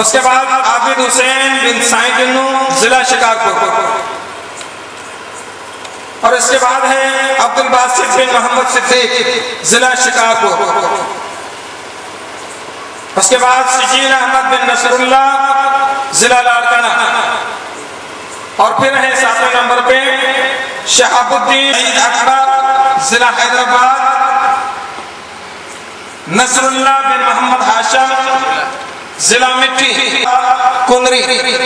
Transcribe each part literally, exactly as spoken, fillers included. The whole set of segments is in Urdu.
اس کے بعد عابد حسین بن سائیں کنو ضلع شکارپور، اور اس کے بعد ہے عبد الباسط بن محمد صدیق ضلع شکارپور، اس کے بعد سجین احمد بن نصر اللہ ضلع لاڑکانہ، اور پھر ہے ساتویں نمبر پہ شہاب الدین عید اکبر ضلع حیدرآباد، نصر اللہ بن محمد ہاشم ضلع مٹی کنری،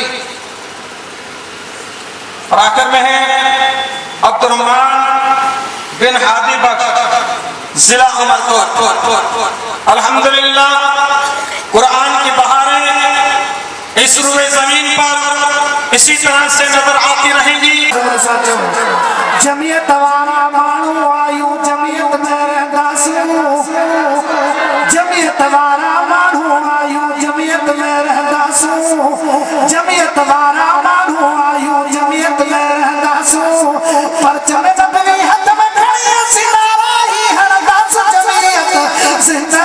اور آخر میں ہے عبد الرحمن بن ہادی بخش ضلع عمرکوٹ۔ الحمدللہ قرآن کی بہاریں اس روئے زمین پر اسی طرح سے نظر آتی رہیں گی۔ جمعیت والا مانو آیو جمعیت میں رہتا سو، جمعیت والا مانو آیو جمعیت میں رہتا سو، جمعیت والا مانو آیو جمعیت میں رہتا سو، پرچم نبوی حد میں کھڑی سنارا ہی ہر دس جمعیت زندہ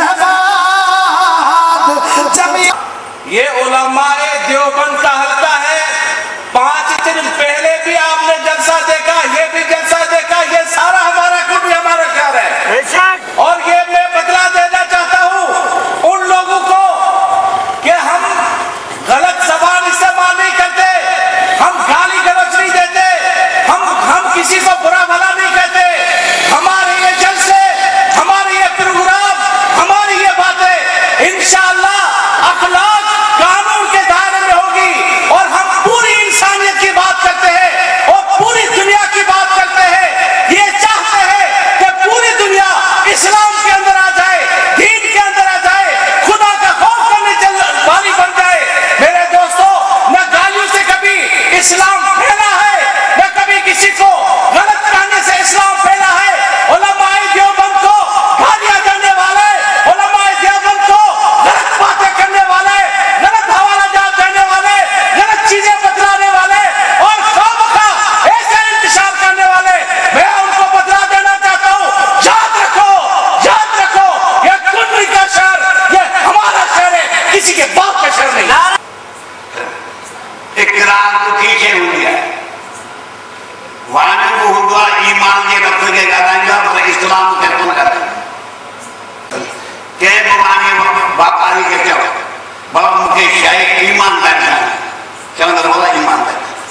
باد جمعیت۔ یہ علماء دیوبند کا حلقہ ہے، پانچ دن پہلے بھی آپ نے جلسہ دیکھا، یہ بھی جلسہ دیکھا، یہ سارا ہمارا گروپ بھی ہمارا خیال ہے، اور یہ میں بدلا دینا چاہتا ہوں ان لوگوں کو کہ ہم غلط زبان استعمال نہیں کرتے، ہم گالی گلوچ نہیں دیتے، ہم ہم کسی کو برا بھلا نہیں کہتے، ہمارے یہ جلسے، ہمارے یہ پروگرام، ہماری یہ باتیں انشاءاللہ اخلاق قانون کے دائرے میں ہوگی، اور ہم پوری انسانیت کی بات کرتے ہیں اور پوری دنیا کی بات کرتے ہیں، یہ چاہتے ہیں کہ پوری دنیا اسلام کے اندر آ جائے، دین کے اندر آ جائے، خدا کا خوف کرنے والی بن جائے۔ میرے دوستو، نہ گالیوں سے کبھی اسلام پھیلا ہے، نہ کبھی کسی کو غلط کہنے سے اسلام پھیلا ہے۔ علماء دیوبند کو گالیاں دینے والے، علماء دیوبند کو غلط باتیں کرنے والے، غلط حوالہ جات دینے والے، غلط چیزیں بتلانے والے اور خواہ ایسے انتشار کرنے والے، میں ان کو بدلا دینا چاہتا ہوں۔ یاد رکھو، یاد رکھو، یہ کنری کا شہر، یہ ہمارا شہر ہے، کسی کے باپ کا شہر نہیں۔ اقرار کو کیچے ہوئی ہے، وانے کو ہوا ایمان کے رکھ کے کریں گا، پر اسلام کے کن کریں گا۔ کہ بوانے باپاری کے چاہو بابا مکہ شاہی ایمان کرنا ہے، چاہتا بولا ایمان کرنا ہے۔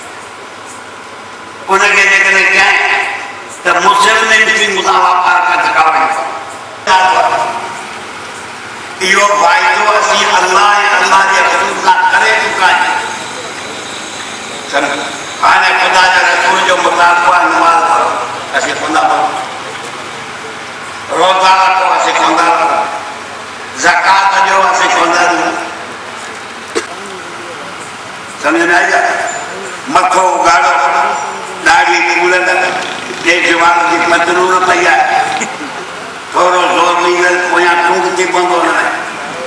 انہیں کہنے کے لئے کیا ہے کہ مسلمین کی مطابقہ کا دکھاویں گا۔ یہ بھائیو اسی اللہ اللہ کے رسول نہ کرے چکا ہے، خانے خدا کے رسول جو مطالبہ نماز پڑھو ایسے خدا پڑھو، روزہ رکھو ایسے خدا رکھو، زکاة جو ایسے خدا رکھو، سمجھ میں آئی جاتا مکھو گاڑو داڑھی کولن یہ جوان کی مدرور پہیا ہے، تھوڑو زور نہیں ہے، کوئی ٹونک کی بند ہونا ہے،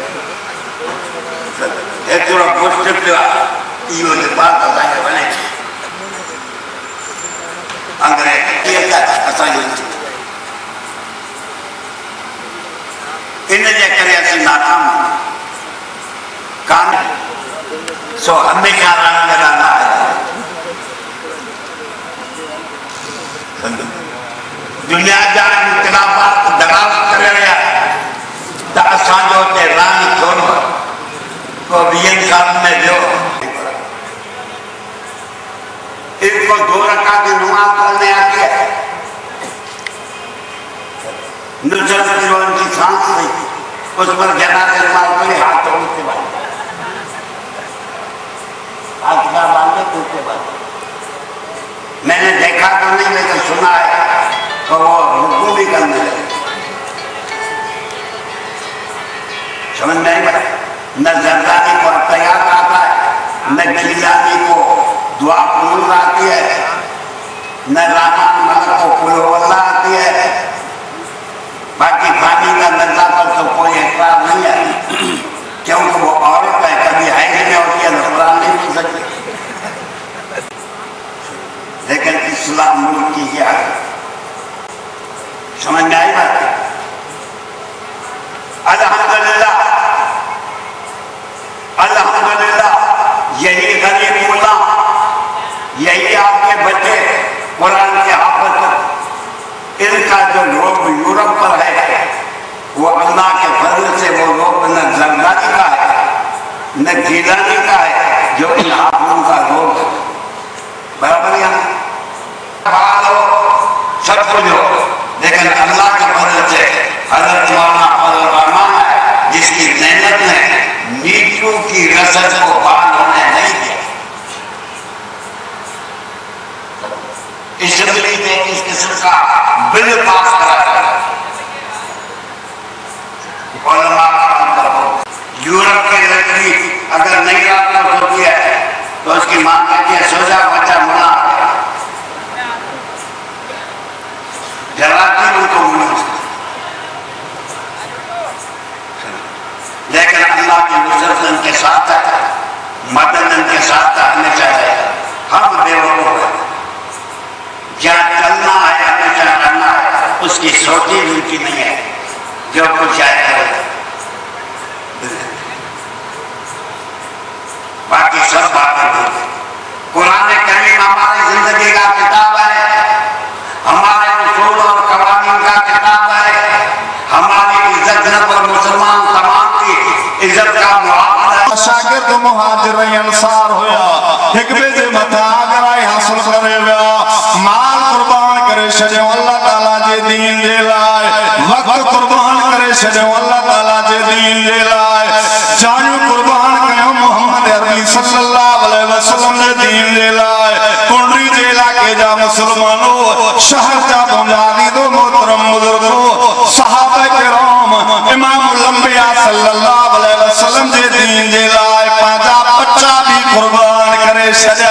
ایک تھوڑا گوشت پہ یہ جو بات آتا بنے انگریز یہ کیا تھا انہیں جے کرے ایسی ناکام کام سو ہمیں کیا رنگ لگانا ہے۔ دنیا جان انقلابات دغاوت کر رہا ہے، تا اسان جو تہران چھوڑو کو وین کام میں جو ایک کو دو رکعت کی نماز پڑھنے آتی ہے، نجات جو ان کی سانس نہیں، اس پر جناب نماز پڑھی ہاتھ توڑتے بعد ہاتھ کا باندھے توڑتے بعد میں نے دیکھا تو نہیں لیکن سنا ہے تو وہ رکوع بھی کرنے لگے۔ سمجھ میں نہیں پڑا، نہ زردانی کو تیار آتا ہے، نہ جیلانی کو دعا قنوت آتی ہے، نہ رامان ملک کو قل ہو اللہ آتی ہے، باقی پانی کا نظر پر تو کوئی اقرار نہیں ہے، کیونکہ وہ عورت ہے، کبھی حیض میں ہوتی ہے، قرآن نہیں بول سکتی، لیکن اسلام ملک کی یہ ہے۔ سمجھ میں آئی بات ہے؟ الحمدللہ الحمدللہ نہ گیلانی کا ہے جو ان حافظوں کا لوگ برابر یہاں بات ہو سب کچھ ہو، لیکن اللہ کے فضل سے حضرت مولانا فضل الرحمان ہے جس کی محنت نے نیچوں کی رسد کو بال ہونے نہیں دیا. اسمبلی میں اس قسم کا بل پاس کرا علماء کا اندر ہو. یورپ کی لڑکی اگر نہیں رات ہوتی ہے تو اس کی ماں کہتی ہے سو جا بچہ منا جراتی ان کو منا. لیکن اللہ کی نصرت ان کے ساتھ ہے، مدد ان کے ساتھ ہمیشہ ہے. ہم بے وقوف ہیں، جہاں چلنا ہے ہمیشہ کرنا ہے، اس کی سوچی ان کی نہیں ہے جو کچھ آئے کرے. باقی سب باتیں ہوئی. قرآن کریم ہماری زندگی کا کتاب ہے، ہمارے اصول اور قوانین کا کتاب ہے، ہماری عزت نب اور مسلمان تمام کی عزت کا معاملہ ہے. شاگرد مہاجر انصار ہویا ایک بیجے متھا اگر آئی حاصل کرے ویا مال قربان کرے شجو اللہ تعالیٰ جے دین دے لائے، وقت قربان کرے شجو اللہ تعالیٰ جے دین دے لائے، جانو قربان کرے محمد عربی صلی اللہ علیہ وسلم دے دین دے لائے. کنڈری دے علاقے جا مسلمانوں شہر جا بنیادی دو محترم بزرگوں صحابہ کرام امام الانبیاء صلی اللہ علیہ وسلم دے دین دے لائے پانچا بچہ بھی قربان کرے شجا.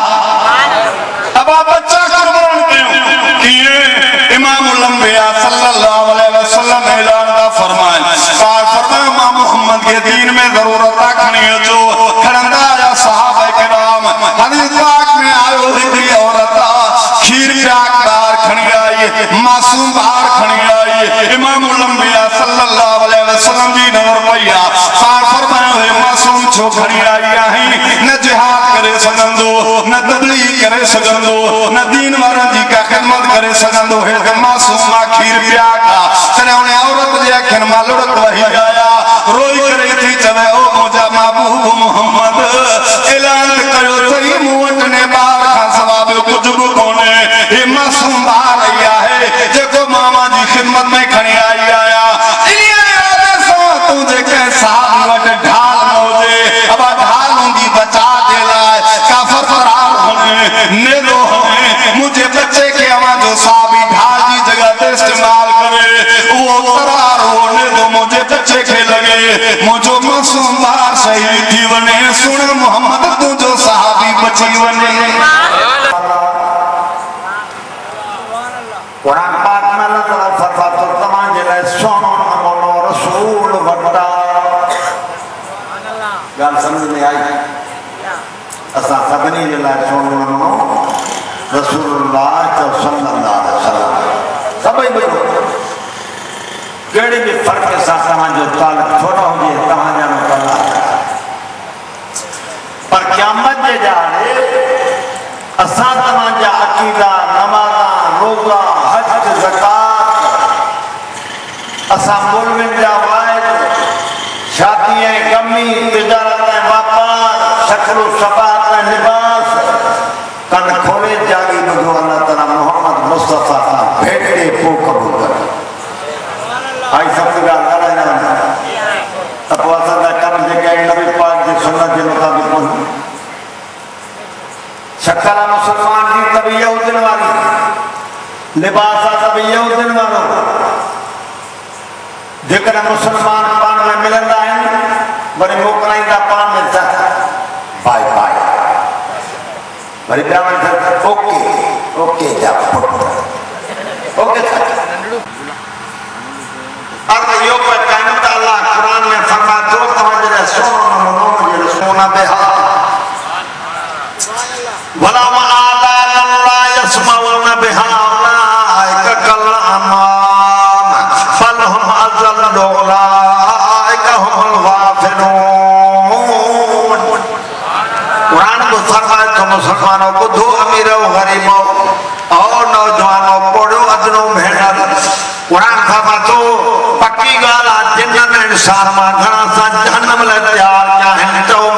اب آپ بچہ قربان کیوں کیے؟ امام الانبیاء صلی اللہ علیہ وسلم اعلان کا فرمائے پاک فرمائے امام محمد کے دین میں ضرورت رکھنی ہے جو کھڑندہ یا صحابہ کرام حدیث پاک میں آئے ہوئی عورتہ کھیر پیاک بار کھڑی آئی، معصوم بار کھڑی آئی. امام الانبیاء صلی اللہ علیہ وسلم جی نور پیا پاک فرمائے ہوئے معصوم چھو کھڑی آئی آئی، نہ جہاد کرے سگندو، نہ تبلیغ کرے سگندو، نہ دین وارن جی کا خدمت کرے سگندو ہے کہ معصوم کھیر پیاکا تنے انہیں عورت جے کھنما لڑک وہی آیا روئی کرے تھی چوے او موجہ محبوب محمد اعلان کرو تھی موٹنے بار کھا سواب کچھ بکونے یہ معصوم بار آیا ہے جے کو ماما جی خدمت میں کھنی آئی آیا انہیں آدھے سو تجھے کہ صاحب وٹ ڈھال موجے اب ڈھال ہوں گی بچا دے لائے کافر فرار ہونے نیلو ہونے مجھے بچے کے آواں جو صحابی ڈھال جی جگہ دے استعمال کرے وہ فرار ہونے دو مجھے بچے کے لگے مجھو معصوم بار شہید تھی ونے سن محمد تو جو صحابی بچی ونے. قرآن پاک میں اللہ تعالیٰ فرماتا ہے تمام جلے سونون امونو رسول وڈا. گال سمجھ میں آئی اسا سبنی جلے سونون امونو رسول اللہ صلی اللہ علیہ وسلم سبھی بھئیو کیڑی بھی فرق کے ساتھ تمام جو تعلق چھوڑا ہو جائے تمام جانو تعالیٰ پر قیامت جے جاڑے اسا تمام جا عقیدہ نمازہ روزہ حج زکات اسا مولوین جا وائد شادییں گمی تجارتیں واپار شکل و شفاعت لباس کن کھولے جاگی بدو اللہ تعالیٰ محمد مصطفیٰ کا بھیٹے پو قبول کر آئی سب سے گال کر رہے ہیں اپو اصلا کم جے کہ نبی پاک جے سنت جے مطابق پہنچ شکلہ مسلمان جی تبھی یہودن والی لباسا تبھی یہودن والو جکر مسلمان پان میں ملن رہا ہے بڑی موقعین کا پان میں چاہتا بائی بائی بڑی بیاوان چاہتا اوکے اوکے جا پھٹ اوکے چاہتا ارد یو پر قیمت اللہ قرآن میں فرما جو تمہیں سونا منون جل سونا بہا وَلَا وَعَادَانَ اللَّهِ يَسْمَعُونَ بِهَا أُولَٰئِكَ كَالْأَنْعَامِ بَلْ هُمْ أَضَلُّ أُولَٰئِكَ هُمُ الْغَافِلُونَ. قرآن کو فرمائے تو مسلمانوں کو دو امیر و غریبوں اور نوجوانوں پڑھو ادنوں بھیڑا. قرآن فرمائے تو پکی گالا جنن انسان ماں گھنا سا جہنم لے تیار چاہیں تو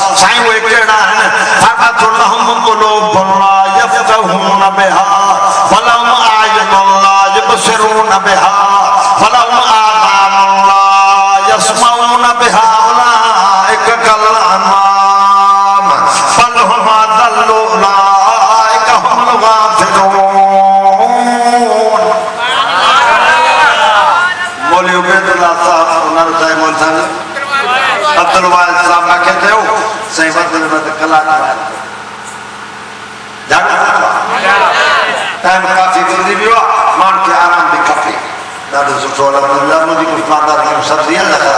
سائیں وہ کہنا ہے فقط لهم قلوب لا يفقهون بها ولهم اعين لا يبصرون بها ولهم آذان لا يسمعون بها اولئك كالانعام بل هم اضل اولئك هم الغافلون. مولی عبید اللہ صاحب انہوں نے مول صاحب عبدالوائد صاحب میں کہتے ہو صحیح بات میں نے کلا نہ جانا ٹائم کافی گزری بھی ہوا مان کے آرام بھی کافی دادو سٹھو الحمدللہ مجھے کچھ ماندار کی سبزیاں لگا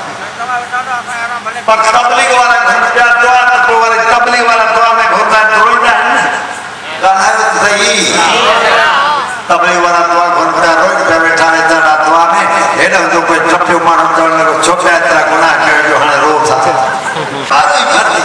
پر تبلیغ والا گھنٹیا دعا نہ والا تبلیغ والا دعا میں گھومتا ہے روئی ہے کہا ہے صحیح تبلیغ والا دعا گھنٹیا روئی پہ بیٹھا ہے دعا دعا میں ہے نا جو کوئی چپیو مانم چڑھنے کو چھوٹے اترا گناہ کر جو ہمیں رو تھا بارہ ہی بھر دی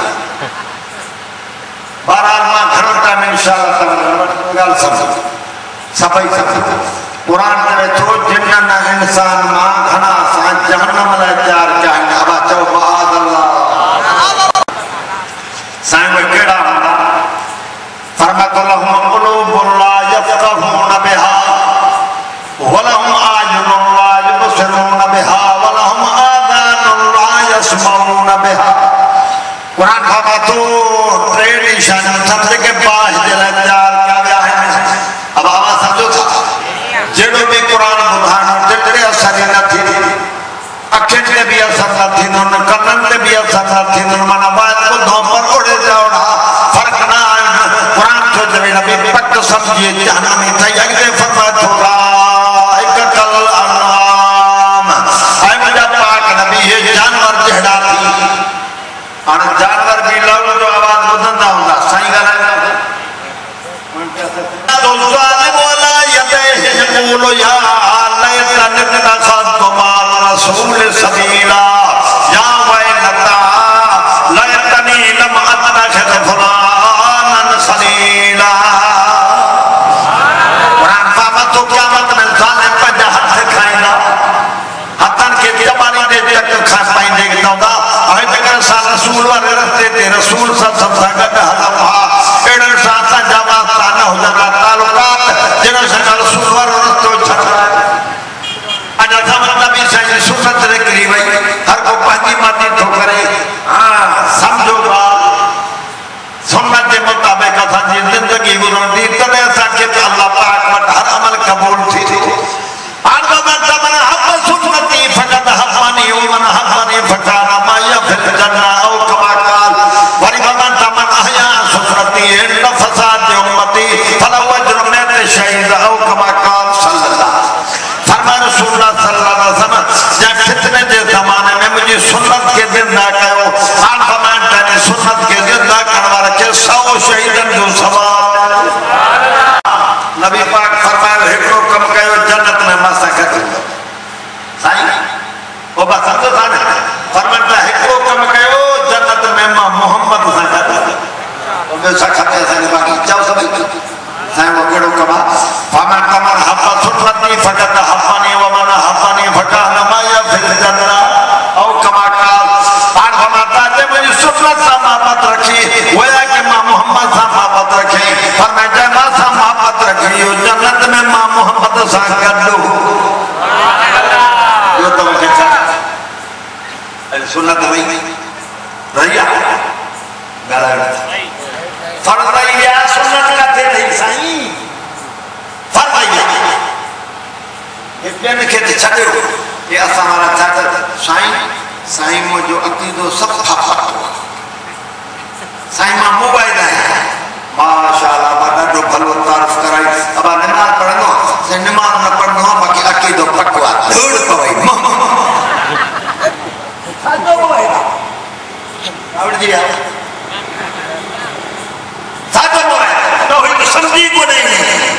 بارہ ماں گھنٹا میں انشاءاللہ گل سمجھ سبائی سمجھ قرآن میں تو جنن انسان ماں گھنا سان جہنم لے تیار چاہیں ابا چو بعد اللہ سائیں میں کیڑا ہونا فرمت لهم قلوب لا يفقهون بها ولهم اعين لا يبصرون بها ولهم آذان لا يسمعون بها. قرآن بابا تو ٹرین نشان تھپڑے کے پاس دل تیار کیا گیا ہے اب آواز سمجھو تھا جڑو بھی قرآن بدھانا جڑے اثر نہ تھی اکھن تے بھی اثر نہ تھی نون کنن تے بھی اثر نہ تھی نون مانا باید کو دھوں پر اڑے جاؤڑا فرق نہ آئے قرآن جو جوی نبی پک سمجھے جہنمی تھا یک دے فرمت ہوگا ایک کل انعام آئے مجھا پاک نبی ہے جانور جہڑا تھی اور جانور بھی لوگ جو آواز بدن نہ ہوگا سائیں گا رہا تو ظالم والا یدہ یقول یا لیتا نکتا خط مال رسول سبیلا یا ویلتا لیتنی لم اتخذ فلانا سلیلا. قرآن فامت تو قیامت میں ظالم پہ جہت سے کھائنا حتن کے جبانی دے تک کھاس پائیں دے گتا ہوگا آئے تکر سا رسول والے رستے تے رسول سب سب سا گھر حلوہ ایڈر ساتھ سا جاوہ سانا ہو جانا تعلقات جنہوں سے رسول والے رستے چھڑ رہا ہے اجا زمان نبی سے سنت رکری بھئی ہر کو پہنی ماتی تو کرے سمجھو گا سنت کے مطابق اسا جی زندگی گزر دی تلے ایسا کہ اللہ پاک وٹ ہر عمل قبول تھی تھی آنگا من تمن حب سنتی فقط حبانی ومن حبانی فکانا مایا فی الجنہ او کما قال وری من تمن احیا سنتی اند فساد امتی فلو اجر میت شہید او کما قال صلی اللہ فرما رسول اللہ صلی اللہ علیہ وسلم جب فتنے دے زمانے میں مجھے سنت کے زندہ کہو آنگا من تمن سنت کے زندہ کروا رکھے سو شہیدن جو سوال نبی پاک فرمائے ہکڑو کم کہو جنت میں مسا کر دو سائیں وہ بات سمجھو تھا فرمائے ہکڑو کم کہو جنت میں محمد سا کر دو وہ بے سکھتے ہیں سائیں باقی چاہو سبھی سائیں وہ کہڑو کما فمن کمن حفا سنتی فقط حفانی ومن حفانی فقا نمایا فی الجنہ او کما قال آن فرماتا ہے مجھے سنت سا محبت رکھی ویا کہ ماں محمد سا محبت رکھی فرمائے جنہ سا محبت رکھی جنت میں ماں محمد سا کر دو یہ تو مجھے چاہتا سنت ہوئی رہیا گالا فرض رہیا سنت کا تھے نہیں سائیں فرض رہیا ابن کہتے چھتے ہو یہ اصلا ہمارا چاہتا سائیں سائیں مو جو عقیدو سب پھاپا ہوا سائیں ماں موبائل ہے ماشاءاللہ بڑا جو بھلو تعرف کرائی ابا نماز پڑھنو سے نماز نہ پڑھنو باقی عقیدو پکوا دھوڑ پوائی ساتھو پوائی آوڑ دیا ساتھو پوائی تو ہی تو سمجھی کو نہیں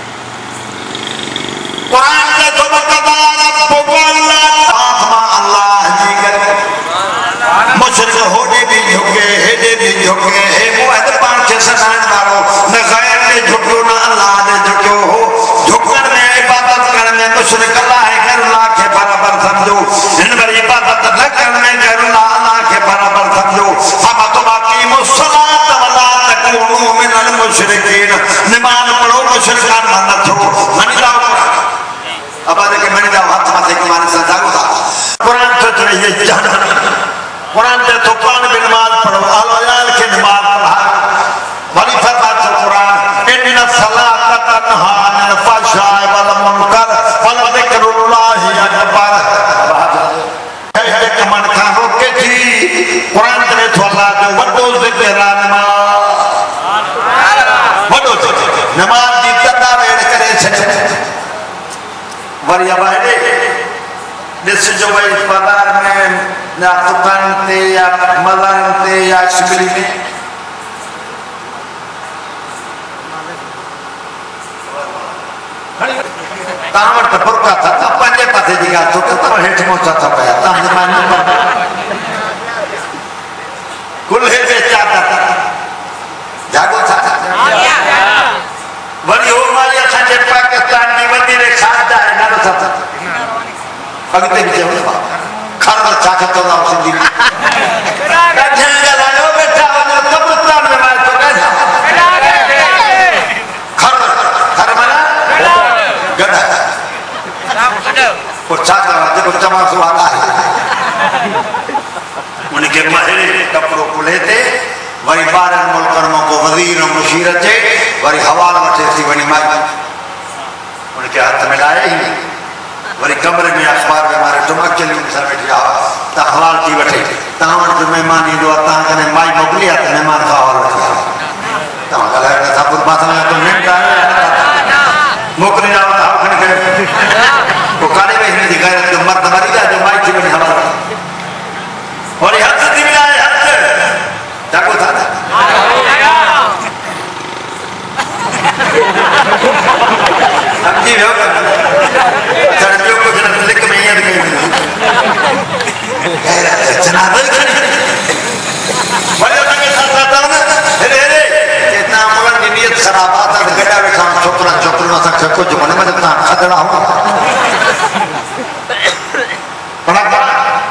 قرآن کا جو مقدار پوکالا آتما اللہ جی گئے مشرق ہونے بھی جھکے ہیڈے بھی جھکے ہے موہد پان کے سنان مارو نہ غیر نے جھکو نہ اللہ نے جھکو ہو جھکن میں عبادت کرنے مشرق اللہ ہے غیر اللہ کے برابر سمجھو ان پر عبادت نہ کرنے غیر اللہ اللہ کے برابر سمجھو ہم تو جہنمی قرآن دے تو قرآن بھی نماز پڑھو اہل و عیال کے نماز پڑھا ولی فرماتا القرآن ان الصلاۃ تنہا عن الفحشاء والمنکر ولذکر اللہ اکبر ایک من کھا روکے تھی قرآن دے تو اللہ جو وڈو ذکر نماز وڈو ذکر نماز دی تدار ایڈ کرے چھے وری ابائے جس جو بھائی بازار میں یا دکان تے یا مزار تے یا شبری میں تاہمر کا برکا تھا تا پانچے پاسے جگہ تو تو ہیٹ موچا تھا پیا تاہمر مانی پر کل ہے بے چاہتا تھا جاگو تھا وری ہو مالی سنجے پاکستان کی وزیر خارجہ ہے نہ تھا تھا اگتے بھی جب کھانا چاکتا ہوں آپ سے دیکھ کہتے ہیں لائیو بیٹھا ہونا قبرستان میں مائے تو کہتا کھر کھر مانا گڑھا وہ چاکتا ہوں جب چمہ سو آتا ہے ان کے مہرے کپڑوں کو لیتے وری بارن ملکرموں کو وزیر و مشیرت ہے وری حوال وٹے سی ونی مائی ان کے ہاتھ میں لائے ہی نہیں وری کمرے میں اخبار میں ہمارے ٹمک چلی ان سر بیٹھیا تا حوال کی وٹے تاہمر جو مہمانی دو تاہاں کنے مائی مقلی آتا مہمان کا حوال وٹیا تاہاں کہا ہے تھا پور بات میں تو نیم کا ہے مقلی جاؤ تاہاں کھنے کے وہ کانے میں ہی دی غیرت جو مرد مری جا جو مائی چی بنی حوال اور یہ حد دی ملا ہے حد جاکو تھا تھا ہم جی ہو سرجیوں کو جنب لکھ میں یہ دکھائی جناب ہی کھڑی بڑے ہوتا کہ ساتھ رہتا ہوں ہرے ہرے اتنا مولن کی نیت خراب آتا ہے گڑا بیٹھا ہوں چوکرا چوکرا سکتا کچھ بنے میں اتنا خدرہ ہوں بڑا بڑا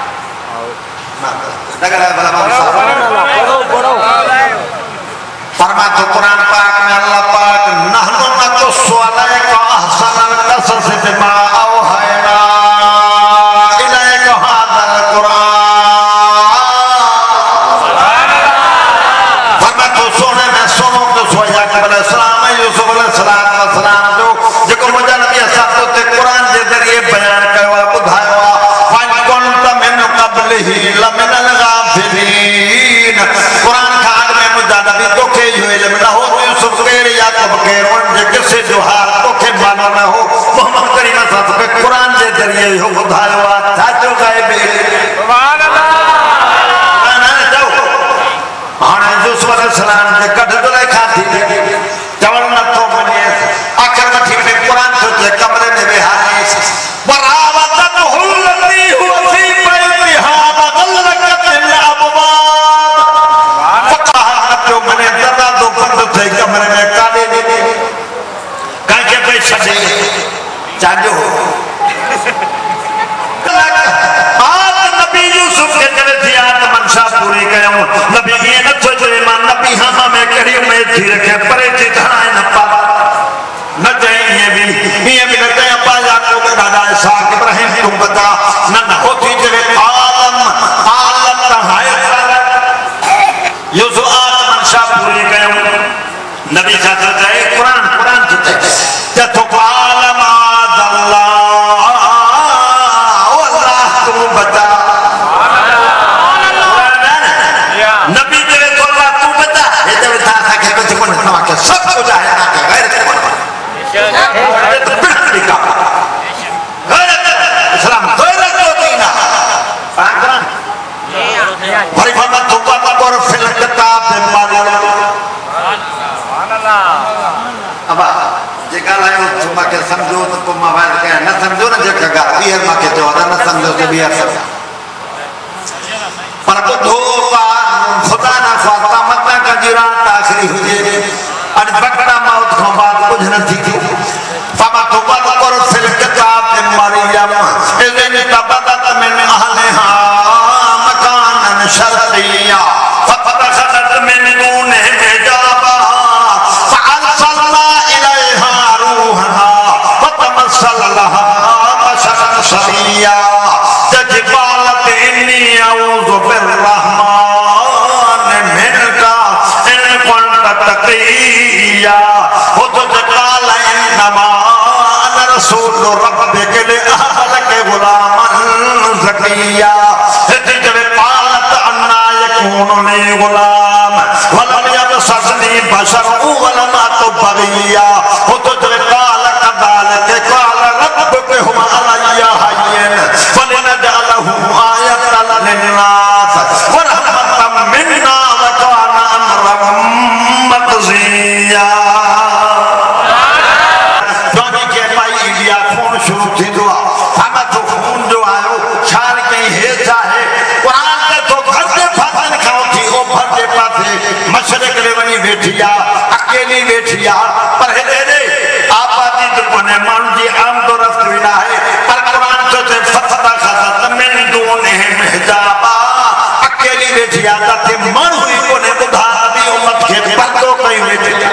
لگا رہا ہے بلا مام فرما تو قرآن پاک میں اللہ پاک نحن نقص علیک احسن القصص بما اوحینا الیک ھذا القرآن فرما تو سونے میں سنو کہ سو یعقوب علیہ السلام یوسف علیہ السلام جو جکو مجھا نبی صاحب تے قرآن کے ذریعے بیان کیا بدھایا فان کنت من قبلہ لمن الغافلین قرآن کا آگ میں مجھا نبی تو کہ یہ علم نہ ہو تو یوسف کہہ یعقوب کہہ رون جے کسے جو حال تو کہ مانا نہ ہو محمد کریم صاحب کے قرآن کے ذریعے ہو بدھایا تھا جو غائب سبحان اللہ انا جاؤ ہاں یوسف علیہ السلام کے کٹ دلے کھاتی چول نہ تو بنی آخر مٹھی میں قرآن تو تے کمرے میں بہانی براوتن الذی هو فی بیتھا وغلقت الابواب فقہت جو بنے دادا تو بند تھے کمرے میں کالے دے دے کہیں کہ بھئی چھڑے چاہجو آج نبی یوسف کے کرے تھی آج منشا پوری گئے ہوں نبی یہ نہ تو جو ایمان نبی ہاں ہمیں کری امید تھی رکھے پرے تھی دھائیں نہ پا نہ جائیں یہ بھی یہ بھی نہ جائیں پا جاکو میں دادا اسحاق ابراہیم تم بتا نہ نہ ہوتی جو عالم عالم تہائے یوسف آج منشا پوری گئے ہوں نبی چاہتا جائے قرآن قرآن چاہتا ہے جتو کو عالم آد اللہ اللہ تم بتا نبی جو تو اللہ تم بتا یہ جو تھا تھا کہ کچھ کن نوا کہ سب کو جائے نا کہ غیرت کن تو بڑھ لکھا غیرت اسلام غیرت کو دینا قرآن بھائی فرما تو پاتا اور فل کتاب دے مالی ابا جگہ لائے ہو چھما کے سمجھو تو کو موائل کہے نہ سمجھو نہ جگہ گا بیہر ماں کے جو نہ سمجھو تو بیہر سمجھو پر تو دھوپا خدا نہ خواتا مطا کا جیران تاخری ہوئے ان بکڑا موت کو بعد کچھ نہ تھی تھی فما تو پاتا اور فل کتاب دے مریم اذن تبدت من اہلہا مکانا شرقیہ فتدخلت من دونہم حجابا فارسلنا الیہا روحنا فتمثل لها بشرا سویا قالت انی لي غلام ولم يمسسني بشر ولم أك بغيا وتدرك قال كذلك قال ربك هو علي هين فلنجعله آية للناس ورحمة منا وكان أمرا مقضيا. جوني کے بھائی انڈیا خون شروع تھی دعا ہمیں تو خون جو آئے چھال کہیں ہے چاہے قرآن کے تو بھرتے پھاتن کھاؤ تھی وہ بھرتے پاتے مشرق لے بنی بیٹھیا اکیلی بیٹھیا پر ہے دے دے آبادی تو پنے مان جی عام تو رفت وینا ہے پر قرآن تو تے فتح خاصت من دونہم حجابا اکیلی بیٹھیا جاتے من ہوئی پنے بدھا ابھی امت کے پردوں کہیں بیٹھیا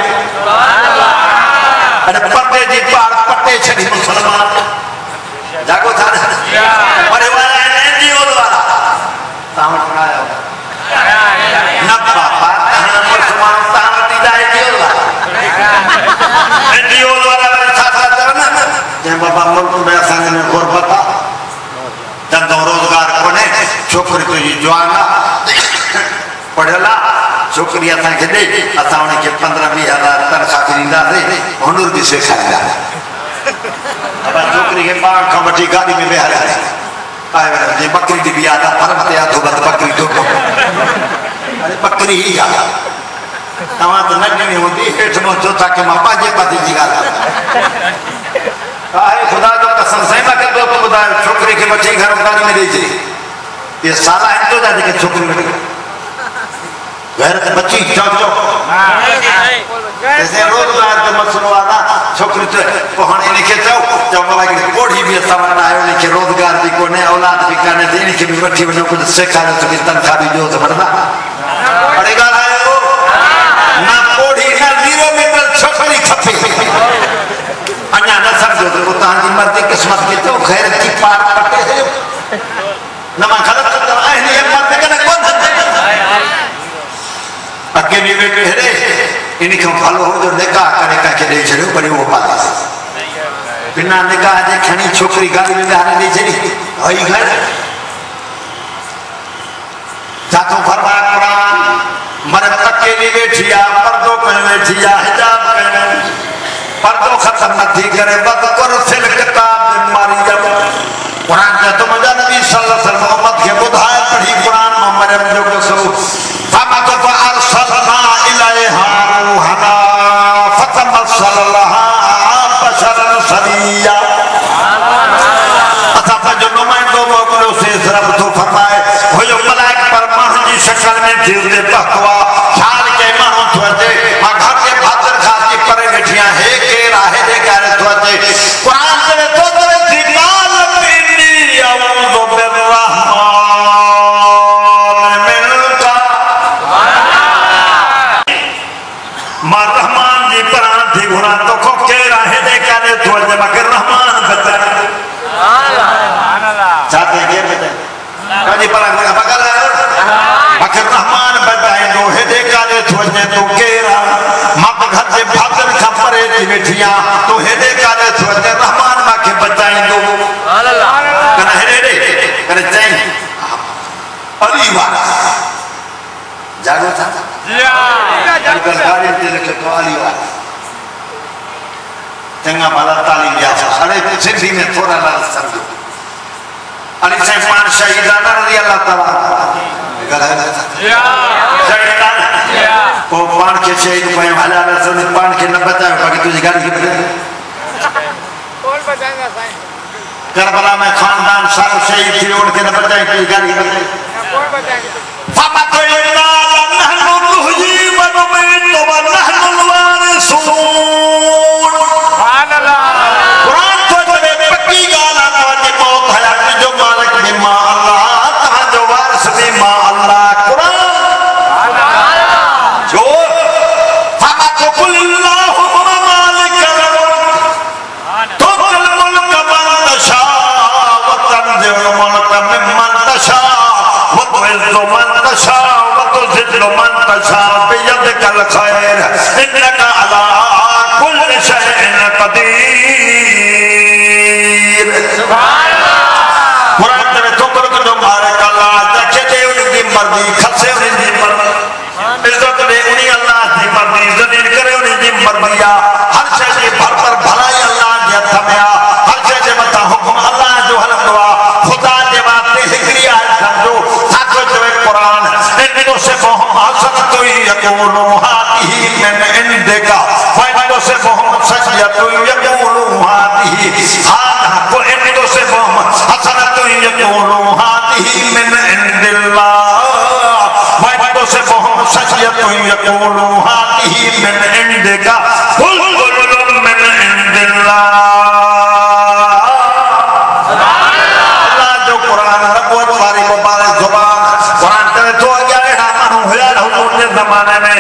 ارے پردے جی پار پٹے چھڑی مسلمان جاگو تھا ارے والا ہے جی وہ دوارا تاہم چنایا ہوگا نبا پاتا مسلمان تاہم تیجائے جی وہ دوارا جی وہ دوارا میرے ساتھ ساتھ کرنا جہاں بابا ملک میں سنگھ میں غربتا جب دو روزگار کونے چھوکری تو یہ جوانا پڑھلا چھوکری اتاں کے دے اتاں انہیں کے پندرہ بھی ہزار تنخواہ کریندا دے ہنر بھی سے کھائندا اب چھوکری کے پاں کا بٹی گاڑی میں بہر آئے آئے جی بکری دی بھی آدھا پرم تے آدھو بد بکری دو کو ارے بکری ہی آدھا تمہاں تو نگنی نہیں ہوتی ہیٹ نو جو تھا کہ ماں پاجے پاتی جی گالا آئے خدا جو قسم سیمہ کے دو تو خدا چھوکری کے بچی گھر گاڑی میں دے جی یہ سارا ہے تو جاتے کہ چھوکری میں غیرت بچی چاک چاک ایسے روزگار کے مسئلہ آنا چھوکری تو پہانے لکھے چاو جب بابا کی کوڑھی بھی سمجھنا ہے انہیں کہ روزگار بھی کونے اولاد بھی کرنے دینے کے بھی بٹھی بنو کچھ سکھا رہے تو کہ تنخواہ بھی جو سمجھنا پڑے گا رہا ہے وہ نہ کوڑھی نہ زیرو میٹر چھوکری کھپی انیا نہ سمجھو تو تاہاں کی مردی قسمت کے تو غیرت کی پار پٹے ہے نہ میں غلط کرتا ہوں اہلی مرد کے نہ کون سکتے اکیلی بیٹے ہے انہیں کیوں پھلو ہو جو نکاح کرنے کا کے لے چھڑے بڑی وہ پاتا بنا نکاح دے کھنی چھوکری گاڑی میں بہانے لے چھڑی ہوئی گھر جاتوں فرمایا قرآن مرد اکیلی بیٹھیا پردوں پہ بیٹھیا حجاب پہ پردوں ختم نہ تھی کرے وذکر فی الکتاب مریم قرآن کا تو مجھا نبی صلی اللہ علیہ وسلم امت کے بدھائے پڑھی قرآن میں مریم جو کسو فَمَتُ فَأَرْسَلْنَا إِلَيْهَا رُوحَنَا فَتَمَثَّلَ لَهَا بَشَرًا سَوِيًّا اتا پر جو نمائندوں موکلوں سے اس رب تو فرمائے وہ جو ملائک پر مہنجی شکل میں جیل دے تحتوا چھال کے مہنوں تھوڑے ماں گھر کے بھاتر کھاتی پرے گھٹیاں ہے کے راہے دے کہرے تھوڑے قرآن سے تو ترے جنال بینی اعوذ بالرحمن ماں رحمان جی پران تھی گھنا تو کو کے راہے دے کہنے تھوڑے مگر رحمان بتائے چاہتے ہیں یہ بتائے کہا جی پران گھنا بگل ہے مگر رحمان بتائے دو ہے دے کہنے تھوڑے تو کے راہ ماں بگھر سے بھاتر کھپرے تھی بیٹھیاں تو ہے دے کہنے تھوڑے رحمان ماں کے بتائیں دو کہنا ہے دے کہنے چاہیں علی والا جاگو تھا اگر گاڑی دے رکھے تو علی والا چنگا بالا تعلیم جاتا ارے سندھی میں تھوڑا لفظ سمجھو علی سیمان شہیدانہ رضی اللہ تعالیٰ گل ہے شہیدانہ وہ پان کے شہید پہنے والا رسول پان کے نہ بتائے باقی تجھے گاڑی کی بتائے کون بتائیں گا سائن کربلا میں خاندان سارا شہید تھی ان کے نہ بتائیں تجھے گاڑی کی بتائے کون بتائیں گا فَمَتُ إِلَّا نَحْنُ نُحْيِي وَنُمِيتُ وَنَحْنُ الْوَارِثُونَ قرآن تو جب پکی گالا تاکہ موت حیات جو مالک بھی ماں اللہ تہاں جو وارث بھی ماں اللہ قرآن جو فَمَتُ قُلِ اللَّهُمَّ مَالِكَ الْمُلْكِ تُؤْتِي الْمُلْكَ مَن تَشَاءُ وَتَنزِعُ الْمُلْكَ مِمَّن تَشَاءُ وَتُعِزُّ مَن تَشَاءُ وَتُذِلُّ مَن تَشَاءُ بِيَدِكَ الْخَيْرُ إِنَّكَ عَلَىٰ كُلِّ شَيْءٍ قَدِيرٌ قرآن میں تو کرو جو مارے کا لاج دکھے دے انہیں دی مرضی کھسے انہیں دی مرضی کرے انہیں دی مرضیہ ہر شے دی بھر پر بھلائی اللہ دی ہتھ میں ہر شے دے متا حکم اللہ جو ہلندو خدا دے واسطے ہکڑی آیت سمجھو تھاکو جو ہے قرآن ان سے محمد حسنۃ یقولوا هذه من عندك وان سے محمد سجیت یقولوا هذه هذا کو ان سے محمد حسنۃ یقولوا هذه من عند الله وان سے محمد سجیت یقولوا هذه من عندك قل كل من عند الله اللہ جو قرآن رب و باری مبارک زبان قرآن تے تو گیا ہے مانو ہیا حضور کے زمانے میں